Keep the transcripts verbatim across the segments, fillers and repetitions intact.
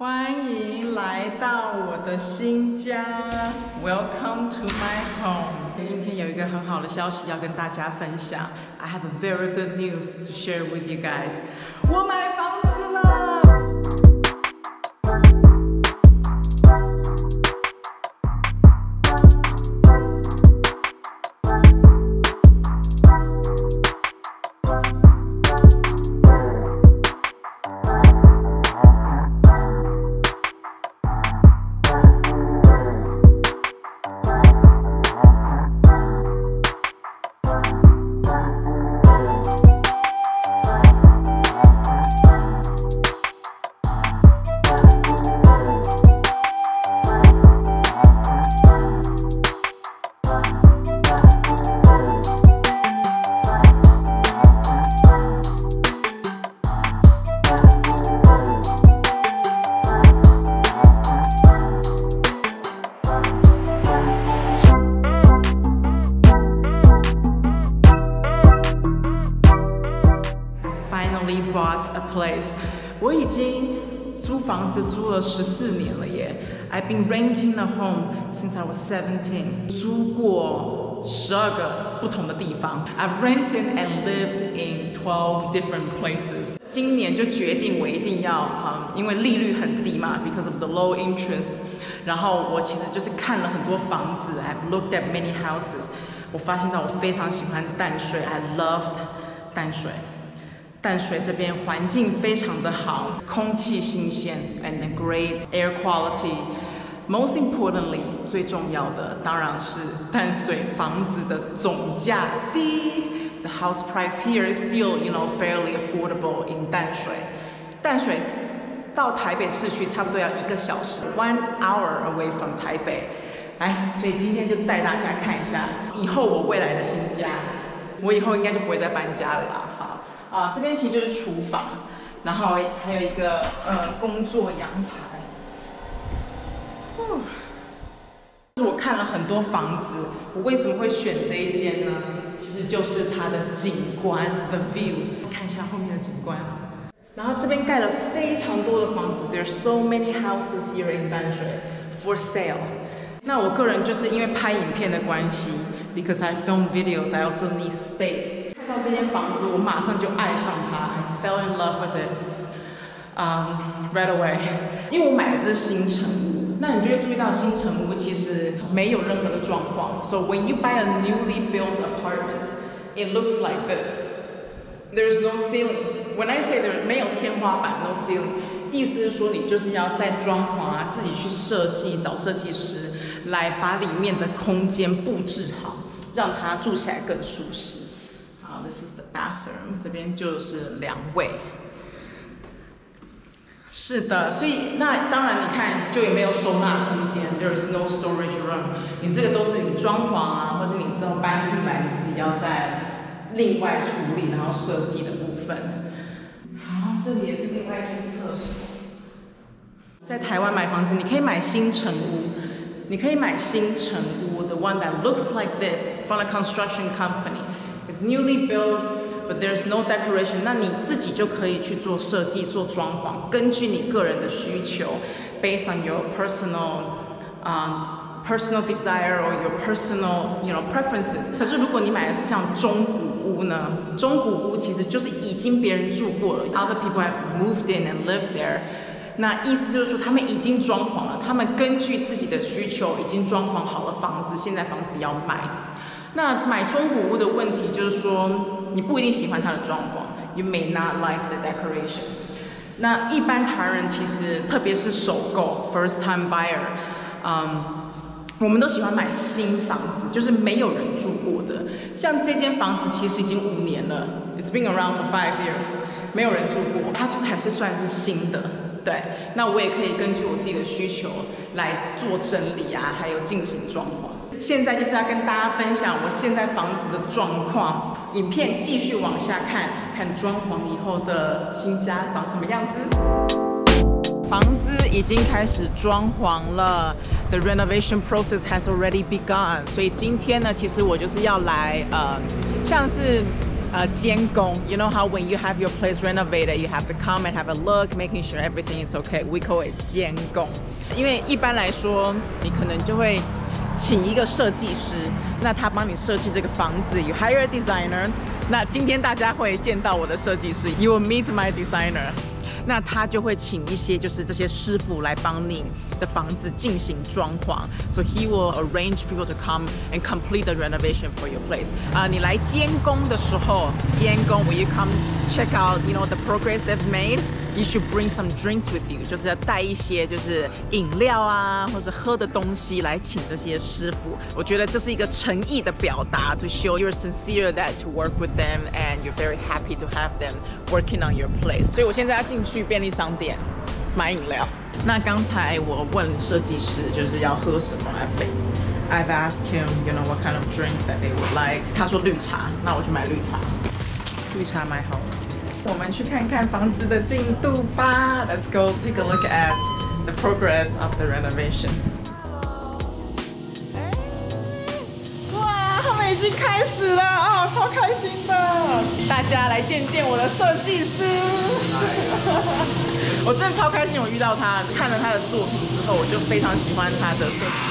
欢迎来到我的新家 ，Welcome to my home。今天有一个很好的消息要跟大家分享 ，I have a very good news to share with you guys。我买房子了。Bought a place， 我已经租房子租了十四年了耶。I've been renting a home since I was seventeen， 租过十二个不同的地方。I've rented and lived in twelve different places。今年就决定我一定要，嗯，因为利率很低嘛 ，because of the low interest。然后我其实就是看了很多房子 ，I've looked at many houses。我发现到我非常喜欢淡水 ，I loved 淡水。淡水这边环境非常的好，空气新鲜 and a great air quality. Most importantly， 最重要的当然是淡水房子的总价低。The house price here is still, you know, fairly affordable in 淡水。淡水到台北市区差不多要一个小时 ，one hour away from 台北。来，所以今天就带大家看一下以后我未来的新家。我以后应该就不会再搬家了啦。啊，这边其实就是厨房，然后还有一个呃工作阳台。我看了很多房子，我为什么会选这一间呢？其实就是它的景观 ，the view。看一下后面的景观。然后这边盖了非常多的房子 ，There's so many houses here in 淡水 for sale。那我个人就是因为拍影片的关系 ，because I film videos, I also need space。看到这间房子，我马上就爱上它 ，I fell in love with it， um, right away。因为我买的这是新成屋，那你就会注意到新成屋其实没有任何的状况。So when you buy a newly built apartment, it looks like this. There's no ceiling. When I say there 没有天花板 ，no ceiling， 意思是说你就是要在装潢啊，自己去设计，找设计师来把里面的空间布置好，让它住起来更舒适。This is the bathroom， 这边就是两卫。是的，所以那当然你看就也没有收纳空间 ，there is no storage room。你这个都是你装潢啊，或是你之后搬进来，你自己要再另外处理，然后设计的部分。好，这里也是另外一间厕所。在台湾买房子，你可以买新成屋，你可以买新成屋 ，the one that looks like this from a construction company。It's newly built, but there's no decoration. 那你自己就可以去做设计、做装潢，根据你个人的需求 ，based on your personal, um, personal desire or your personal, you know, preferences. 可是如果你买的是像中古屋呢？中古屋其实就是已经别人住过了 ，other people have moved in and lived there. 那意思就是说，他们已经装潢了，他们根据自己的需求已经装潢好了房子，现在房子要卖。那买中古屋的问题就是说，你不一定喜欢它的装潢 ，you may not like the decoration。那一般台湾人其实，特别是首购 （first time buyer）， 嗯，我们都喜欢买新房子，就是没有人住过的。像这间房子其实已经五年了 ，it's been around for five years， 没有人住过，它就是还是算是新的。对，那我也可以根据我自己的需求来做整理啊，还有进行装潢。现在就是要跟大家分享我现在房子的状况，影片继续往下看，看装潢以后的新家长什么样子。房子已经开始装潢了 ，the renovation process has already begun。所以今天呢，其实我就是要来呃，像是呃监工 ，you know how when you have your place renovated, you have to come and have a look, making sure everything is okay. We call it 监工。因为一般来说，你可能就会请一个设计师，那他帮你设计这个房子。You hire a designer. 那今天大家会见到我的设计师 ，You will meet my designer. 那他就会请一些就是这些师傅来帮你的房子进行装潢 ，so he will arrange people to come and complete the renovation for your place. 啊、uh, ，你来监工的时候，监工 when you come check out, you know the progress they've made, you should bring some drinks with you. 就是要带一些就是饮料啊，或者喝的东西来请这些师傅。我觉得这是一个诚意的表达 ，to show you're sincere that to work with them and you're very happy to have them working on your place. 所以我现在要进去。去便利商店买饮料。那刚才我问设计师就是要喝什么 ，I've asked him, you know, what kind of drink that they would like. 他说绿茶，那我去买绿茶。绿茶买好了，我们去看看房子的进度吧。Let's go take a look at the progress of the renovation. 哇，他们已经开始了啊、哦，超开心的！大家来见见我的设计师。我真的超开心，我遇到他，看了他的作品之后，我就非常喜欢他的设计。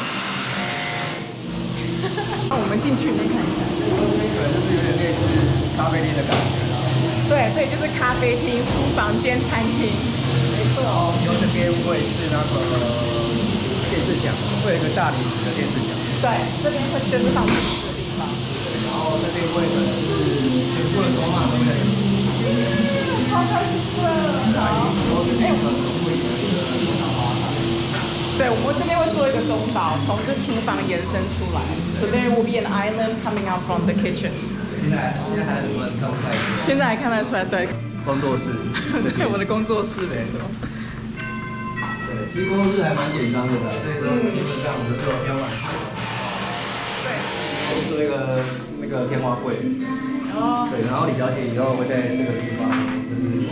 那我们进去里面看一下， 这个就是有点类似咖啡厅的感觉啦。 对，这里就是咖啡厅、书房间、餐厅。没错。然后这边会是那个电视墙，会有一个大理石的电视墙。 对，这边会就是放电视的地方。 然后这边会可能是全部的筹码都会在里面。 超开心的！好，哎，我们会有一个中岛花坛。对，我们这边会做一个中岛，从这厨房延伸出来。So there will be an island coming out from the kitchen. 现在现在还很多人看不太出来。 现在还看得出来，对。 工作室。 对，我的工作室没错。 对，其实工作室还蛮简单的，所以说基本上我们就标满。对。都是那个那个天花柜。哦。对，然后李小姐以后会在这个地方，就是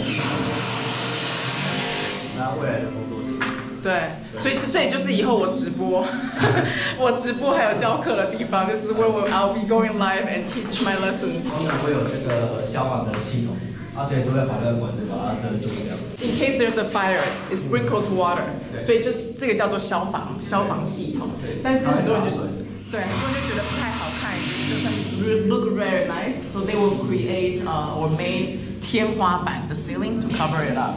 然后未来的工作室。对，所以这这里就是以后我直播，我直播还有教课的地方。This is where I'll be going live and teach my lessons. 通常会有这个消防的系统，啊，所以就会把那个管子把它遮住这样。In case there's a fire, it sprinkles water. 所以就是这个叫做消防消防系统。但是很多人就对很多人就觉得不太好看，就算 look very nice, so they will create uh, or made 天花板 the ceiling to cover it up.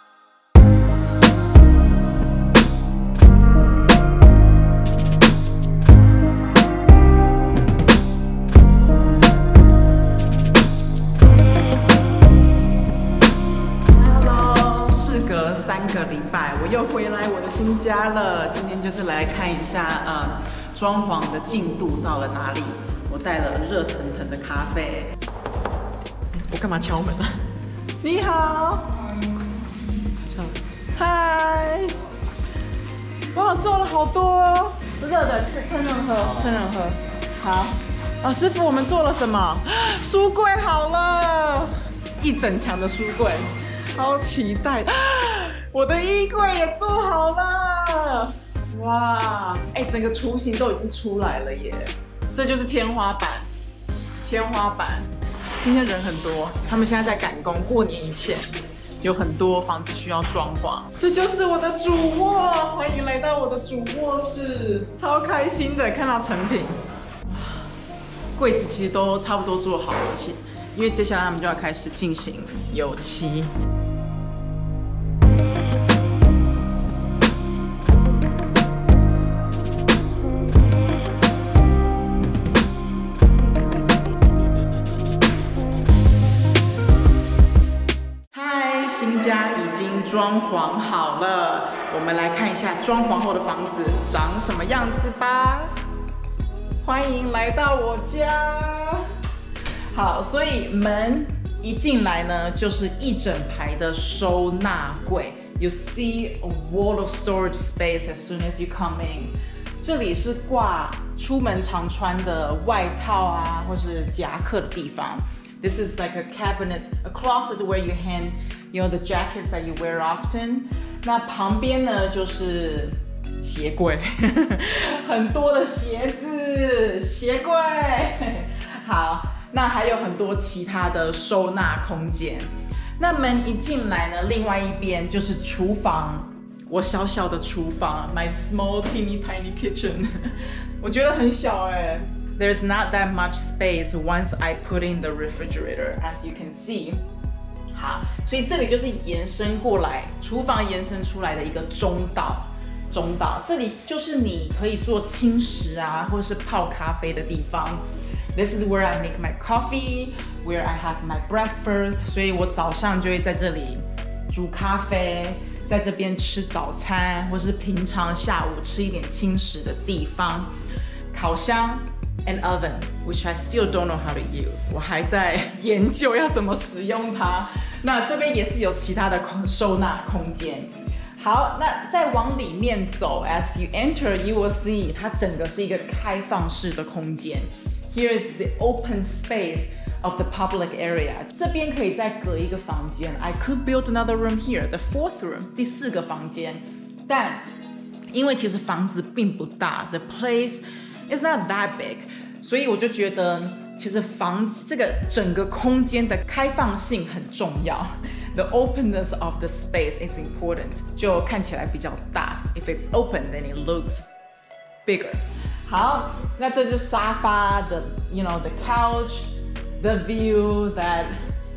Hello， 事隔三个礼拜，我又回来我的新家了。今天就是来看一下呃。装潢的进度到了哪里？我带了热腾腾的咖啡。我干嘛敲门啊？你好。嗨。哇，做了好多哦，热的，趁热喝，趁热喝。好。啊，师傅，我们做了什么？书柜好了，一整墙的书柜，超期待。我的衣柜也做好了。哇，哎、欸，整个雏形都已经出来了耶！这就是天花板，天花板。今天人很多，他们现在在赶工，过年以前有很多房子需要装潢。这就是我的主卧，欢迎来到我的主卧室，超开心的看到成品。柜子其实都差不多做好了，其因为接下来他们就要开始进行油漆。新家已经装潢好了，我们来看一下装潢后的房子长什么样子吧。欢迎来到我家。好，所以门一进来呢，就是一整排的收纳柜。You see a wall of storage space as soon as you come in. 这里是挂出门常穿的外套啊，或是夹克的地方。This is like a cabinet, a closet where you hang, you know, the jackets that you wear often. 那旁边呢就是鞋柜，很多的鞋子，鞋柜。好， 那还有很多其他的收纳空间。那门一进来呢，另外一边就是厨房，我小小的厨房 ，my small teeny tiny kitchen， 我觉得很小哎。There's not that much space once I put in the refrigerator, as you can see. 好，所以这里就是延伸过来，厨房延伸出来的一个中岛。中岛这里就是你可以做轻食啊，或者是泡咖啡的地方。This is where I make my coffee, where I have my breakfast. 所以我早上就会在这里煮咖啡，在这边吃早餐，或是平常下午吃一点轻食的地方。烤箱 and oven, which I still don't know how to use. 我还在研究要怎么使用它。那这边也是有其他的收纳空间。好，那再往里面走 ，as you enter, you will see 它整个是一个开放式的空间。Here is the open space of the public area. 这边可以再隔一个房间。I could build another room here, the fourth room, 第四个房间。但因为其实房子并不大 ，the place is not that big， 所以我就觉得其实房这个整个空间的开放性很重要。The openness of the space is important， 就看起来比较大。If it's open, then it looks bigger。好，那这就是沙发的 ，you know the couch, the view that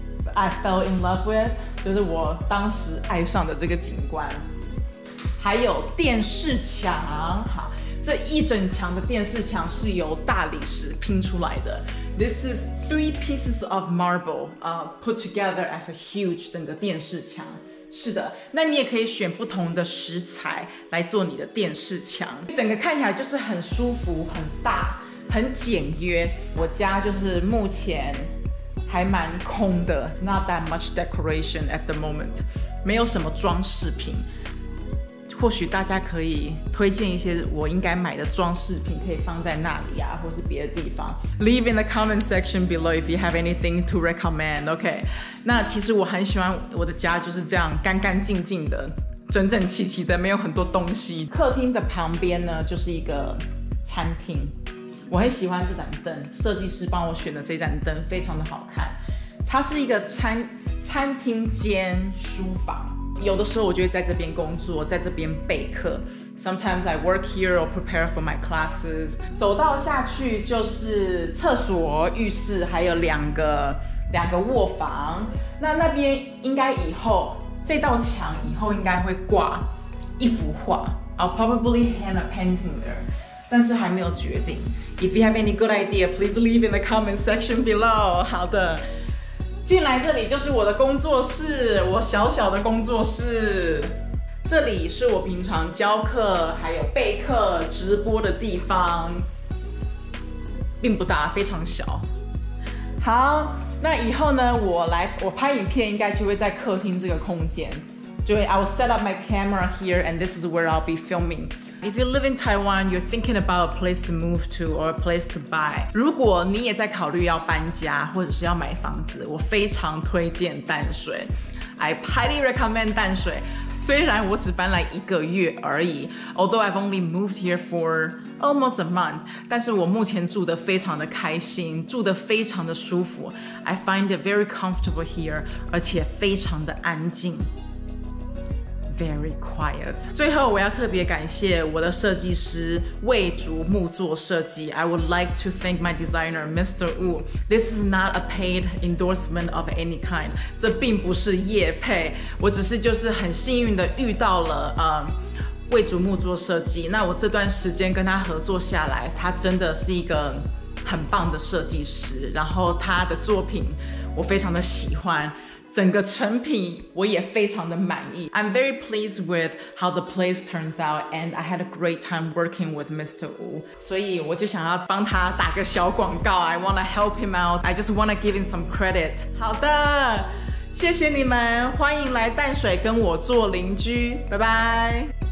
I fell in love with， 就是我当时爱上的这个景观。还有电视墙，好，这一整墙的电视墙是由大理石拼出来的。This is three pieces of marble, uh, put together as a huge 整个电视墙。是的，那你也可以选不同的石材来做你的电视墙，整个看起来就是很舒服、很大、很简约。我家就是目前还蛮空的 ，not that much decoration at the moment， 没有什么装饰品。或许大家可以推荐一些我应该买的装饰品，可以放在那里啊，或是别的地方。Leave in the comment section below if you have anything to recommend. OK， 那其实我很喜欢我的家就是这样干干净净的、整整齐齐的，没有很多东西。客厅的旁边呢，就是一个餐厅。我很喜欢这盏灯，设计师帮我选的这盏灯非常的好看。它是一个餐餐厅兼书房。有的时候我就会在这边工作，在这边备课。Sometimes I work here or prepare for my classes. 走道下去就是厕所、浴室，还有两个两个卧房。那那边应该以后这道墙以后应该会挂一幅画。I'll probably hang a painting there. 但是还没有决定。If you have any good idea, please leave in the comment section below. 好的。进来这里就是我的工作室，我小小的工作室。这里是我平常教课、还有备课、直播的地方，并不大，非常小。好，那以后呢，我来我拍影片应该就会在客厅这个空间，就会 I will set up my camera here, and this is where I'll be filming. If you live in Taiwan, you're thinking about a place to move to or a place to buy. 如果你也在考虑要搬家或者是要买房子，我非常推荐淡水。I highly recommend 淡水。虽然我只搬来一个月而已 ，although I've only moved here for almost a month， 但是我目前住得非常的开心，住得非常的舒服。I find it very comfortable here， 而且非常的安静。Very quiet. 最后，我要特别感谢我的设计师魏竹木作设计。I would like to thank my designer, Mister Wu. This is not a paid endorsement of any kind. 这并不是业配，我只是就是很幸运的遇到了呃魏竹木作设计。那我这段时间跟他合作下来，他真的是一个很棒的设计师。然后他的作品我非常的喜欢。整个成品我也非常的满意。I'm very pleased with how the place turns out, and I had a great time working with Mister Wu. 所以我就想要帮他打个小广告。I wanna help him out. I just wanna give him some credit. 好的，谢谢你们，欢迎来淡水跟我做邻居，拜拜。